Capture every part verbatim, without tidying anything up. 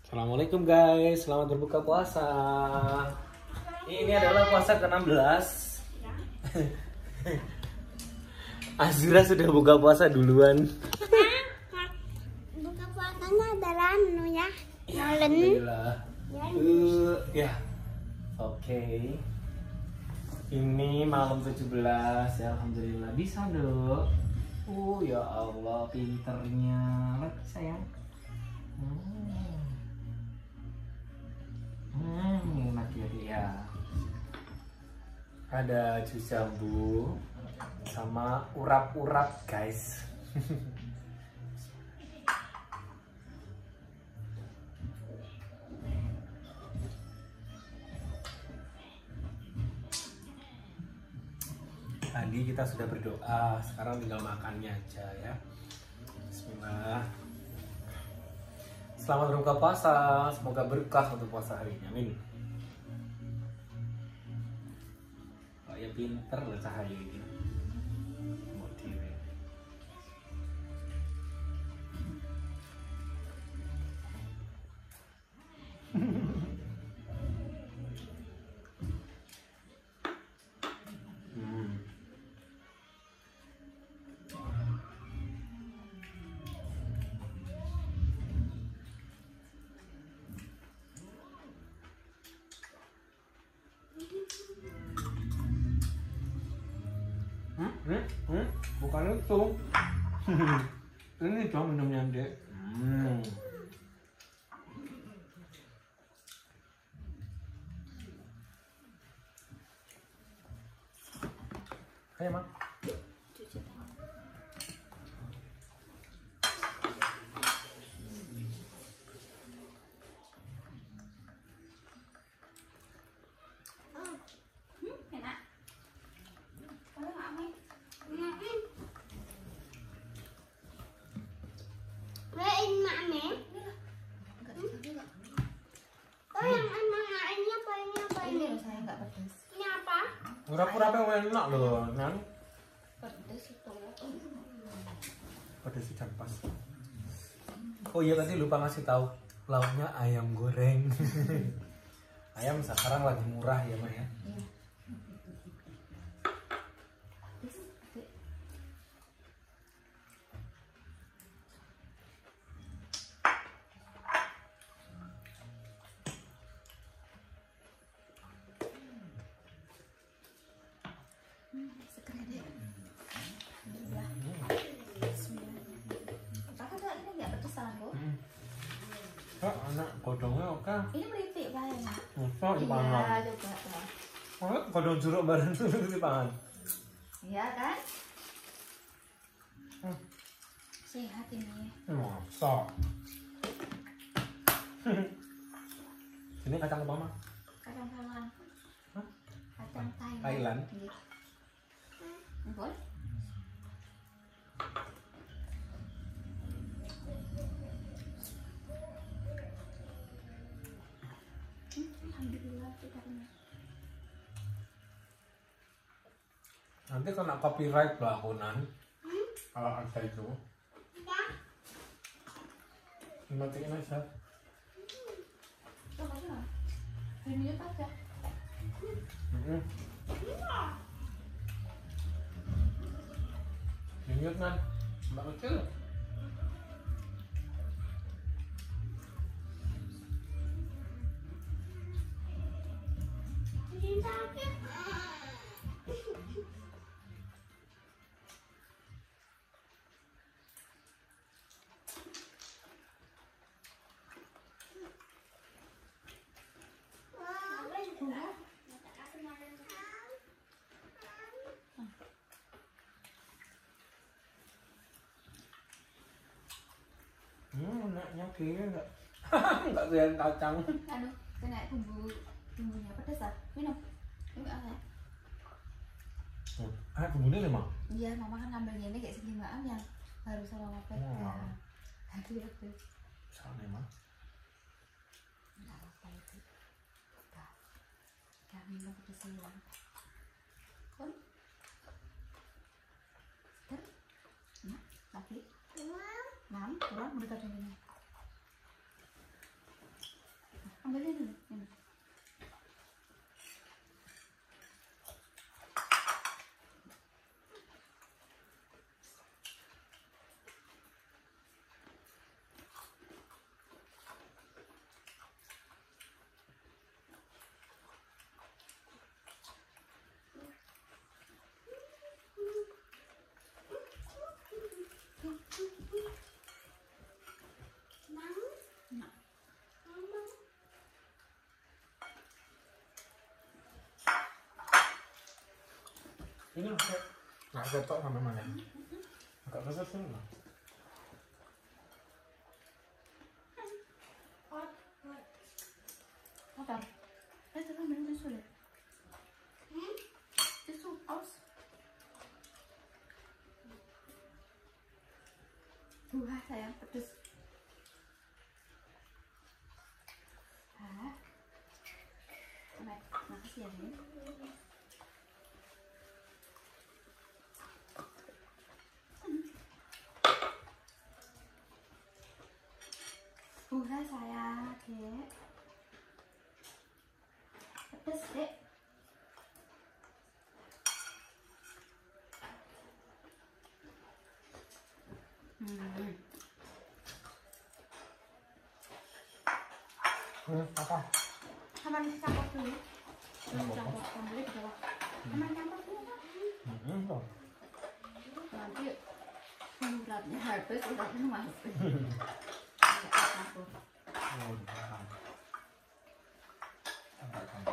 Assalamualaikum guys, selamat berbuka puasa. Ini adalah puasa ke enam belas. Azura sudah buka puasa duluan. Buka puasanya adalah anu ya, molen. Alhamdulillah. Uh, ya, oke. Okay. Ini malam tujuh belas ya, alhamdulillah bisa dong. Oh ya Allah, pinternya, lihat sayang. Hmm. Hmm, enak ya dia. Ada jus jambu sama urap-urap guys. Tadi kita sudah berdoa, sekarang tinggal makannya aja ya. Bismillah. Selamat berbuka puasa, semoga berkah untuk puasa hari ini. Amin. Oh ya pinter loh cahaya ini. Motif. hmm. Hmm, hmm, hmm, bukan itu. Ini dong minumnya dek. Hmm. Ayo mak. Urap-urap yang enak loh, Nan. Pedes itu. Pedes ikan pas. Oh iya tadi lupa ngasih tahu, lauknya ayam goreng. Ayam sekarang lagi murah ya Mak ya. Iya. Kak, anak godongnya oke. Ini meripik kayaknya. Masa dipangan? Iya, coba. Oh, godong jeruk bareng tuh dipangan. Iya kan? Hmm. Sehat ini. Masa? Ini kacang apa Mak? Kacang Thailand. Hah? Kacang Thailand. Thailand? Iya. Boleh? Alhamdulillah sudaranya. Nanti kena copyright bangunan. Hmm? Kalau ada itu. Ya. Dimatiin aja. Coba aja. Ini aja. Hmm. Minyak kan, mbak kecil. Hmm, enaknya kira enggak. Enggak doyan kacang. Anu, kena bumbu bumbunya pedas ah. Minum. Ini apa? Hmm. Ah, bumbunya lemah. Iya, mama kan ngambilnya ini kayak segimaan yang baru sama apa? Wah. Aduh, aduh. Soalnya mah. Enggak apa itu. Udah. Udah minum pedas hilang. Pun. Ter. Nah, lagi. Enam, kurang udah tadi ini. ambilin dulu ini. Ini kayak nggak ketok sama mana? Agak besar sih lah. Apa? Eh, terus ambil tisu deh. Tisu, aus. Wah, sayang, pedes. Hah? Baik, makasih ya, Min. Bukan saya, Dek. Pedes, Dek. Hmm. Hmm, apa? Aman campur dulu. Belum campur, campurnya di bawah. Aman campur dulu, Pak. Hmm, toh. Nanti uratnya habis, uratnya masuk. Campur. Oh, paham. Agak campur.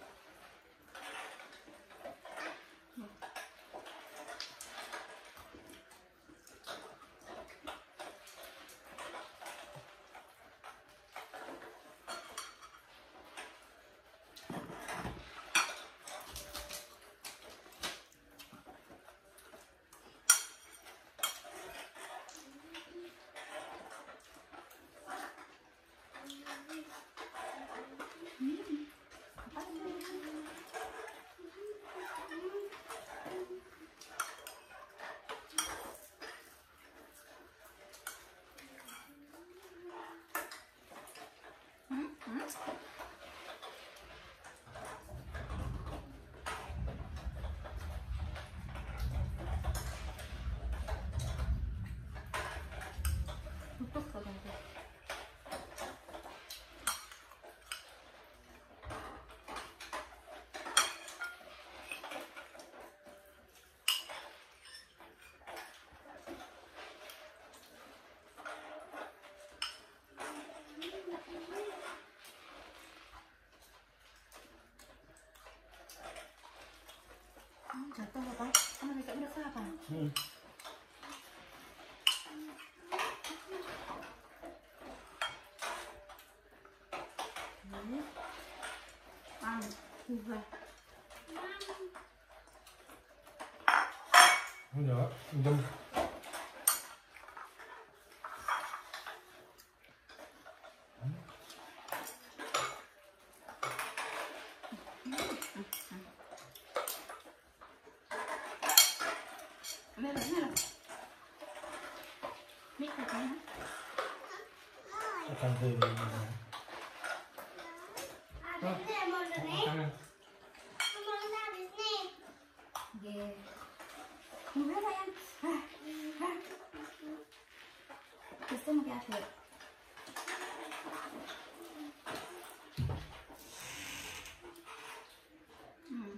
Tutup katanya. Oh, jatuh apa? Kamu tidak berasa apa? Hmm. Ini. Am, buah. Enggak, jam. Merah, merah. Ini katanya. Akan ke ini. Makanan. Oke. Buah sayang. Hah, hah. Itu mau kayak apa? Hmm.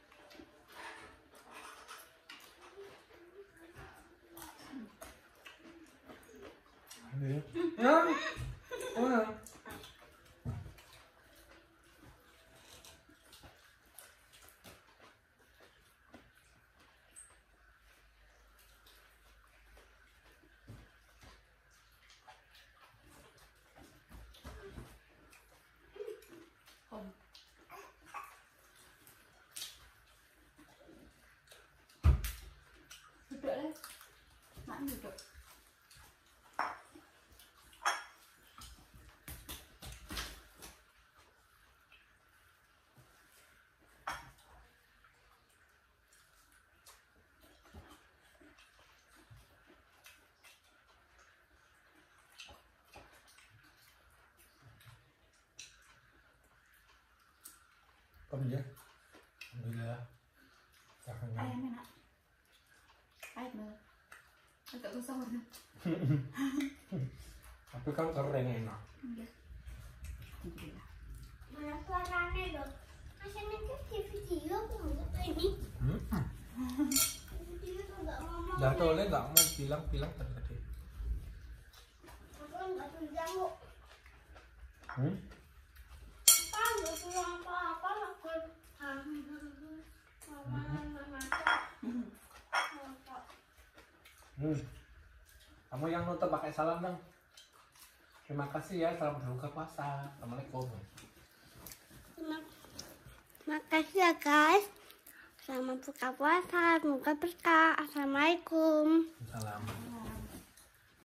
Ya. Oh, ya. Om. Duduk deh. Mak duduk. Kom ya. Alhamdulillah. Jangan. Ayam enak. Pahit banget. Agak susah warna. Tapi kan kering enak. Iya. Alhamdulillah. Mana suaranya dong? Masih nanti di video aku nggak ini. Hmm. Video tuh nggak ngomong. Jatuh oleh nggak mau bilang-bilang tadi. Aku nggak bilang kok. Hmm? Apa nggak bilang apa-apa aku. Mama mama Hmm. Kamu yang nutup pakai salam dong. Terima kasih ya, selamat berbuka puasa. Assalamualaikum. Terima kasih ya guys. Selamat buka puasa, semoga berkah. Assalamualaikum. Salam.